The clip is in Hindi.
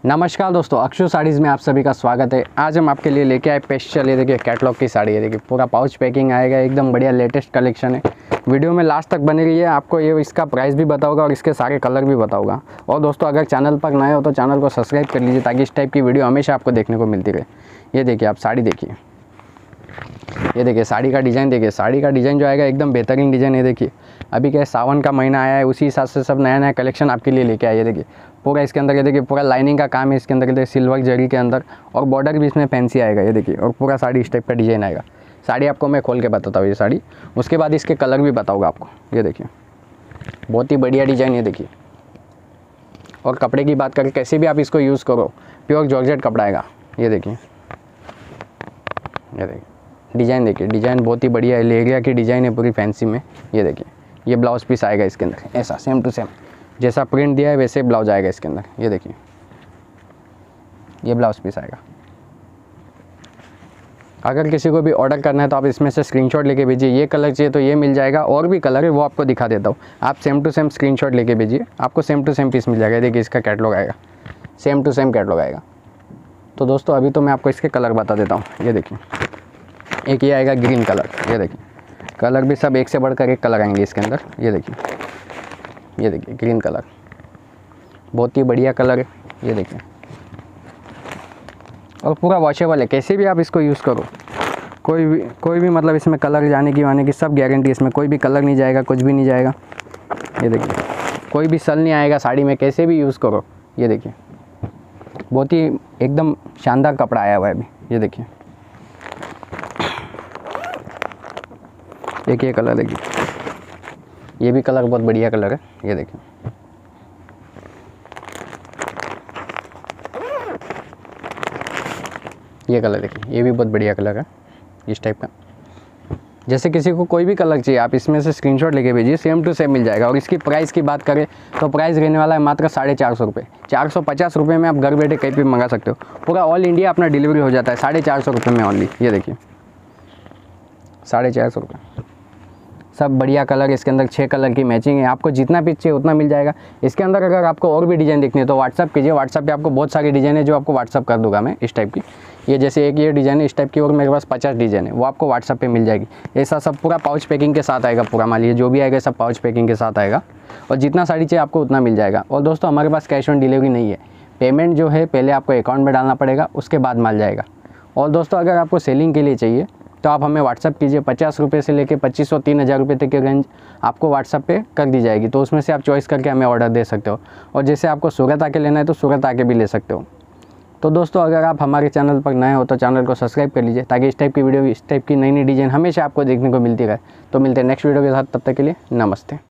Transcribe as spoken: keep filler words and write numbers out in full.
नमस्कार दोस्तों, अक्षु साड़ीज़ में आप सभी का स्वागत है। आज हम आपके लिए लेके आए स्पेशल, ये देखिए कैटलॉग की साड़ी है। देखिए पूरा पाउच पैकिंग आएगा, एकदम बढ़िया लेटेस्ट कलेक्शन है। वीडियो में लास्ट तक बने रहिए, आपको ये इसका प्राइस भी बताऊंगा और इसके सारे कलर भी बताऊंगा। और दोस्तों अगर चैनल पर नए हो तो चैनल को सब्सक्राइब कर लीजिए ताकि इस टाइप की वीडियो हमेशा आपको देखने को मिलती रहे। ये देखिए आप साड़ी देखिए, ये देखिए साड़ी का डिज़ाइन देखिए। साड़ी का डिज़ाइन जो आएगा एकदम बेहतरीन डिज़ाइन है। देखिए अभी क्या सावन का महीना आया है, उसी हिसाब से सब नया नया कलेक्शन आपके लिए लेके आए। ये देखिए पूरा इसके अंदर, ये देखिए पूरा लाइनिंग का काम है इसके अंदर, देखिए सिल्वर जरी के अंदर, और बॉर्डर भी इसमें फैंसी आएगा। ये देखिए, और पूरा साड़ी इस टाइप का डिज़ाइन आएगा। साड़ी आपको मैं खोल के बताता हूँ ये साड़ी, उसके बाद इसके कलर भी बताऊँगा आपको। ये देखिए बहुत ही बढ़िया डिज़ाइन है देखिए। और कपड़े की बात करें, कैसे भी आप इसको यूज़ करो, प्योर जॉर्जेट कपड़ा आएगा। ये देखिए, ये देखिए डिज़ाइन देखिए, डिज़ाइन बहुत ही बढ़िया है, लेरिया की डिज़ाइन है पूरी फैंसी में। ये देखिए ये ब्लाउज पीस आएगा इसके अंदर, ऐसा सेम टू सेम जैसा प्रिंट दिया है वैसे ब्लाउज आएगा इसके अंदर। ये देखिए ये ब्लाउज पीस आएगा। अगर किसी को भी ऑर्डर करना है तो आप इसमें से स्क्रीनशॉट लेके भेजिए। ये कलर चाहिए तो ये मिल जाएगा, और भी कलर है वो आपको दिखा देता हूँ। आप सेम टू सेम स्क्रीनशॉट लेके भेजिए, आपको सेम टू सेम पीस मिल जाएगा। देखिए इसका कैटलॉग आएगा, सेम टू सेम कैटलॉग आएगा। तो दोस्तों अभी तो मैं आपको इसके कलर बता देता हूँ। ये देखिए एक ये आएगा ग्रीन कलर। ये देखिए कलर भी सब एक से बढ़कर एक कलर आएंगे इसके अंदर। ये देखिए, ये देखिए ग्रीन कलर बहुत ही बढ़िया कलर है। ये देखिए और पूरा वॉशेबल है, कैसे भी आप इसको यूज़ करो, कोई भी कोई भी मतलब इसमें कलर जाने की वाने की सब गारंटी। इसमें कोई भी कलर नहीं जाएगा, कुछ भी नहीं जाएगा। ये देखिए कोई भी सल नहीं आएगा साड़ी में, कैसे भी यूज़ करो। ये देखिए बहुत ही एकदम शानदार कपड़ा आया हुआ है अभी। ये देखिए एक ये कलर देखिए, ये भी कलर बहुत बढ़िया कलर है। ये देखिए ये कलर देखिए, ये भी बहुत बढ़िया कलर है इस टाइप का। जैसे किसी को कोई भी कलर चाहिए आप इसमें से स्क्रीनशॉट लेके भेजिए, सेम टू सेम मिल जाएगा। और इसकी प्राइस की बात करें तो प्राइस रहने वाला है मात्र साढ़े चार सौ रुपये। चार सौ पचास रुपये में आप घर बैठे कहीं भी मंगा सकते हो। पूरा ऑल इंडिया अपना डिलीवरी हो जाता है साढ़े चार सौ रुपये में ऑनली। ये देखिए साढ़े चार सौ रुपये, सब बढ़िया कलर। इसके अंदर छः कलर की मैचिंग है, आपको जितना भी चाहिए उतना मिल जाएगा। इसके अंदर अगर आपको और भी डिज़ाइन देखनी है तो व्हाट्सअप कीजिए, व्हाट्सअप पे आपको बहुत सारी डिज़ाइन है जो आपको व्हाट्सअप कर दूंगा मैं इस टाइप की। ये जैसे एक ये डिज़ाइन है इस टाइप की, और मेरे पास पचास डिज़ाइन है, वो आपको व्हाट्सअप पे मिल जाएगी। ऐसा सब पूरा पाउच पैकिंग के साथ आएगा। पूरा माल ये जो भी आएगा सब पाउच पैकिंग के साथ आएगा, और जितना साड़ी चाहिए आपको उतना मिल जाएगा। और दोस्तों हमारे पास कैश ऑन डिलीवरी नहीं है, पेमेंट जो है पहले आपको अकाउंट में डालना पड़ेगा, उसके बाद माल जाएगा। और दोस्तों अगर आपको सेलिंग के लिए चाहिए तो आप हमें व्हाट्सअप कीजिए, पचास रुपये से लेकर पच्चीस सौ तीन हज़ार रुपये तक की रेंज आपको व्हाट्सअप पे कर दी जाएगी। तो उसमें से आप चॉइस करके हमें ऑर्डर दे सकते हो। और जैसे आपको सूरत आके लेना है तो सूरत आके भी ले सकते हो। तो दोस्तों अगर आप हमारे चैनल पर नए हो तो चैनल को सब्सक्राइब कर लीजिए ताकि इस टाइप की वीडियो, इस टाइप की नई नई डिज़ाइन हमेशा आपको देखने को मिलती रहे। तो मिलते हैं नेक्स्ट वीडियो के साथ, तब तक के लिए नमस्ते।